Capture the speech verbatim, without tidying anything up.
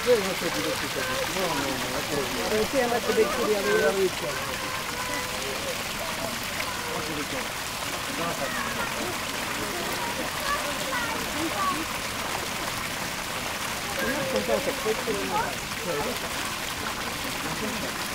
Insieme a Tedeschi aveva visto. Non ho contato questo.